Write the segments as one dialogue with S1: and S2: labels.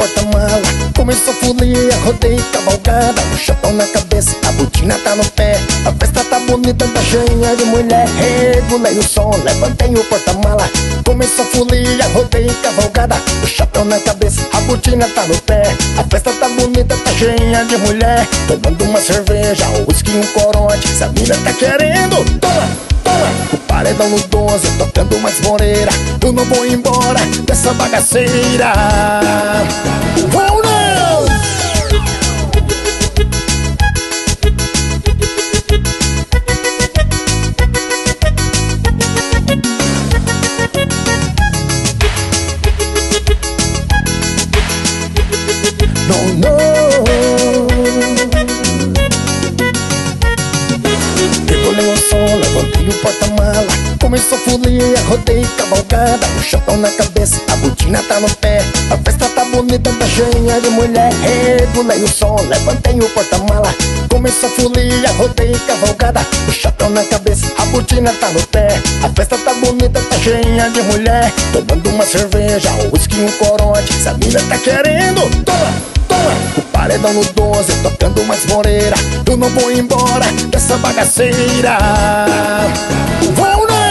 S1: porta-mala. Começou folia, rodei cavalgada, o chapéu na cabeça, a botina tá no pé. A festa tá bonita, tá cheia de mulher. Regulei o som, levantei o porta-mala. Começou folia, rodei cavalgada, o chapéu na cabeça, a botina tá no pé. A festa tá bonita, tá cheia de mulher. Tomando uma cerveja, um whisky e um corote. Se a mina tá querendo, toma, toma. O paredão no 12, tocando mais moreira. Eu não vou embora dessa bagaceira. Oh, não! Não, não. Regulei o som, levantei o porta-mala. Começou folia, rodei cavalgada, o chapéu na cabeça, a botina tá no pé. A festa tá bonita, tá cheia de mulher. Regulei o som, levantei o porta-mala. Começou folia, rodei cavalgada, o chapéu na cabeça, a botina tá no pé. A festa tá bonita, tá cheia de mulher. Tomando uma cerveja, um whisky e um corote. Se a mina tá querendo, toma, toma. O paredão no 12, tocando mais moreira. Eu não vou embora dessa bagaceira. Vou não!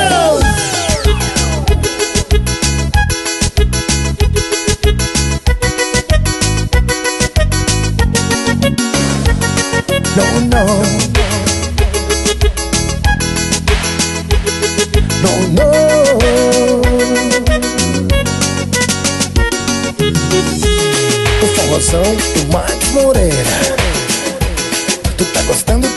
S1: Não, não. Não, não. O forrozão do Marcos Moreira. Tu tá gostando